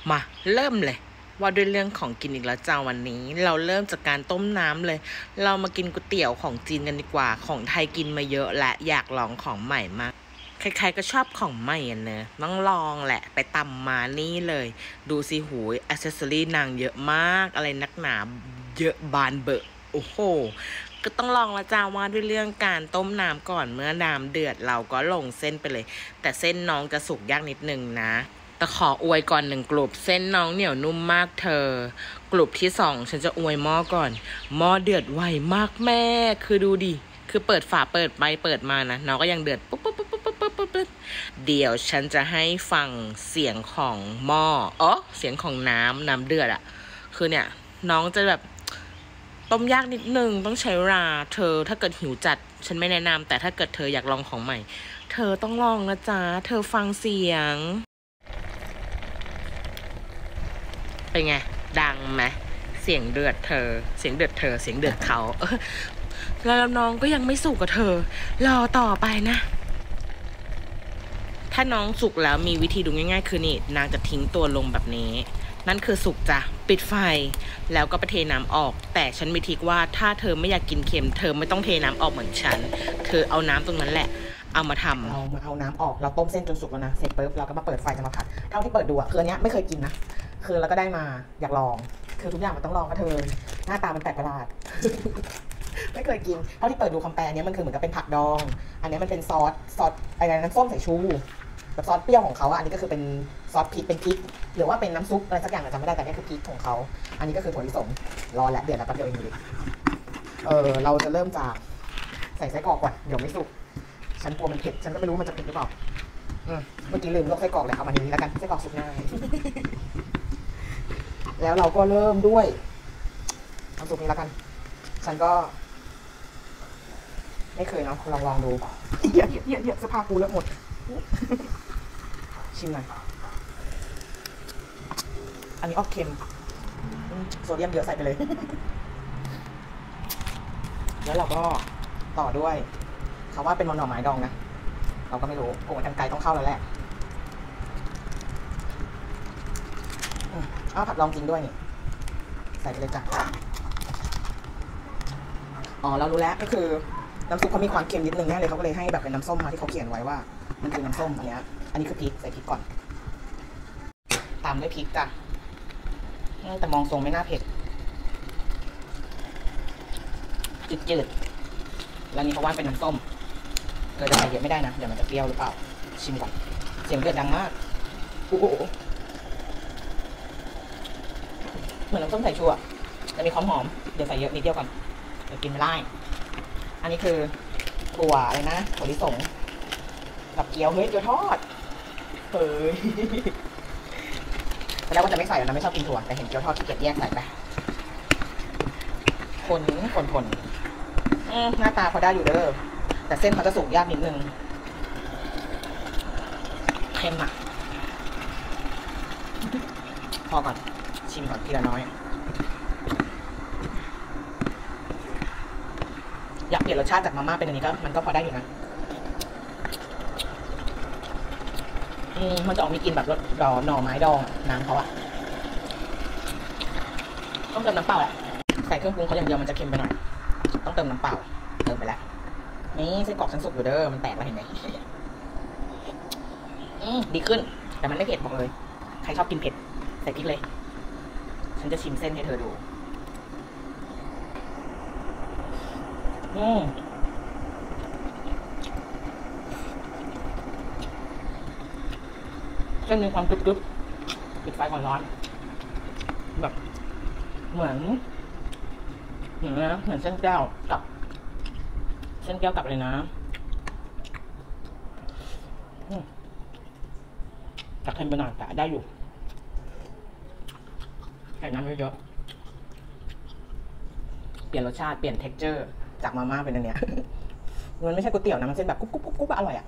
มาเริ่มเลยว่าด้วยเรื่องของกินอีกแล้วจ้าวันนี้เราเริ่มจากการต้มน้ำเลยเรามากินก๋วยเตี๋ยวของจีนกันดีกว่าของไทยกินมาเยอะและอยากลองของใหม่มากใครๆก็ชอบของใหม่อ่ะเนอะต้องลองแหละไปตำมานี่เลยดูสิหูยอ c เซสซอรี่นางเยอะมากอะไรนักหนาเยอะบานเบอะโอ้โหก็ต้องลองละจ้าว่าด้วยเรื่องการต้มน้ำก่อนเมื่อน้ำเดือดเราก็ลงเส้นไปเลยแต่เส้นน้องจะสุกยากนิดนึงนะแต่ขออวยก่อน1กลุ่มเส้นน้องเหนียวนุ่มมากเธอกลุ่มที่2ฉันจะอวยหม้อก่อนหม้อเดือดไวมากแม่คือดูดิคือเปิดฝาเปิดไปเปิดมานะน้องก็ยังเดือดปุ๊บปุ๊บปุ๊บปุ๊บปุ๊บปุ๊บปุ๊บเดี๋ยวฉันจะให้ฟังเสียงของหม้อเสียงของน้ำเดือดอ่ะคือเนี่ยน้องจะแบบต้มยากนิดนึงต้องใช้เวลาเธอถ้าเกิดหิวจัดฉันไม่แนะนำแต่ถ้าเกิดเธออยากลองของใหม่เธอต้องลองนะจ๊ะเธอฟังเสียงเป็นไงดังไหมเสียงเดือดเธอเสียงเดือดเธอเสียงเดือดเขาแล้วน้องก็ยังไม่สุกกับเธอรอต่อไปนะถ้าน้องสุกแล้วมีวิธีดูง่ายๆคือนี่นางจะทิ้งตัวลงแบบนี้นั่นคือสุกจ้ะปิดไฟแล้วก็ไปเทน้ำออกแต่ฉันมีทริคว่าถ้าเธอไม่อยากกินเค็มเธอไม่ต้องเทน้ำออกเหมือนฉันเธอเอาน้ำตรงนั้นแหละเอามาทำเรามาเอาน้ำออกเราต้มเส้นจนสุกแล้วนะเสร็จปุ๊บเราก็มาเปิดไฟจะมาผัดเท่าที่เปิดดูอะคืออันเนี้ยไม่เคยกินนะคือเราก็ได้มาอยากลองคือทุกอย่างมันต้องลองนะเธอหน้าตามันแปลกประหลาด ไม่เคยกินเท่าที่เปิดดูคำแปลเนี้ยมันคือเหมือนกับเป็นผักดองอันนี้มันเป็นซอสอะไรน้ำส้มสายชูแบบซอสเปรี้ยวของเขาอะอันนี้ก็คือเป็นซอสพริกเป็นพริกหรือว่าเป็นน้ำซุปอะไรสักอย่างจำไม่ได้แต่นี่คือพริกของเขาอันนี้ก็คือถั่วลิสงรอและเดือดแล้วแป๊บเดียวเองดูดิเราจะเริ่มจากใส่ไส้กรอกก่อนเดี๋ยวไม่สุกฉันกลัวมันเผ็ดฉันก็ไม่รู้มันจะเผ็ดหรือเปล่าเมื่อกี้ลืมลวกไส้กรอกเลยเอามานี้แล้วกันไส้กรอกสุกง่ายแล้วเราก็เริ่มด้วยน้ำซุปนี้แล้วกันฉันก็ไม่เคยเนาะลองดูเยอะเสื้อผ้ากูเลอะหมดชิมหน่อยอันนี้ออกเค็มโซเดียมเยอะใส่ไปเลยแล้วเราก็ต่อด้วยเขาว่าเป็นหน่อไม้ดองนะเราก็ไม่รู้โอ้ยกันไกลต้องเข้าแล้วแหละผัดลองจริงด้วยนี่ใส่ไปเลยจ้ะเรารู้แล้วก็คือน้ำซุปเขามีความเค็มนิดนึงแน่เลยเขาก็เลยให้แบบเป็นน้ำส้มมาที่เขาเขียนไว้ว่ามันคือน้ำส้มอันนี้คือพริกใส่พริกก่อนตามด้วยพริกจ้ะแต่มองทรงไม่น่าเผ็ดจืดแล้วนี่เขาว่าเป็นน้ำส้มจะใส่เยอะไม่ได้นะเดี๋ยวมันจะเปรี้ยวหรือเปล่าชิมก่อนเสียงเดือดดังมากโอ้โหเหมือนน้ำส้มสายชูอ่ะจะมีความหอมเดี๋ยวใส่เยอะนิดเดียวก่อนเดี๋ยวกินไม่ได้อันนี้คือถั่วอะไรนะถั่วลิสงกับเกี๊ยวเฮ้ยเกี๊ยวทอดเฮ้ยตอนแรกว่าจะไม่ใส่แล้วนะไม่ชอบกินถั่วแต่เห็นเกี๊ยวทอดที่เกี๊ยวแยกใส่ไปคนหน้าตาเขาได้อยู่เด้อแต่เส้นเขาจะสุกยากนิดนึงเค็มอ่ะพอก่อนชิมก่อนทีละน้อยอยากเปลี่ยนรสชาติจากมาม่าเป็นอันนี้ก็มันก็พอได้อยู่นะมันจะออกมีกลิ่นแบบรสหน่อไม้ดองน้ำเขาอะต้องเติมน้ำเปล่าแหละใส่เครื่องปรุงเขาอย่างเดียวมันจะเค็มไปหน่อยต้องเติมน้ำเปล่าเติมไปแล้วนี่ไส้กรอกฉันสุกอยู่เด้อมันแตกแล้วเห็นไหมดีขึ้นแต่มันไม่เผ็ดบอกเลยใครชอบกินเผ็ดใส่พริกเลยฉันจะชิมเส้นให้เธอดูเส้นมีความกรึบปิดไฟก่อนร้อนแบบเหมือนเส้นแก้วกับเลยนะแต่เค็มไปหน่อยแต่ได้อยู่ใส่น้ำเยอะๆเปลี่ยนรสชาติเปลี่ยน texture จากมาม่าเป็นอันเนี้ยมันไม่ใช่ก๋วยเตี๋ยวนะมันเส้นแบบกุ๊บอร่อยอ่ะ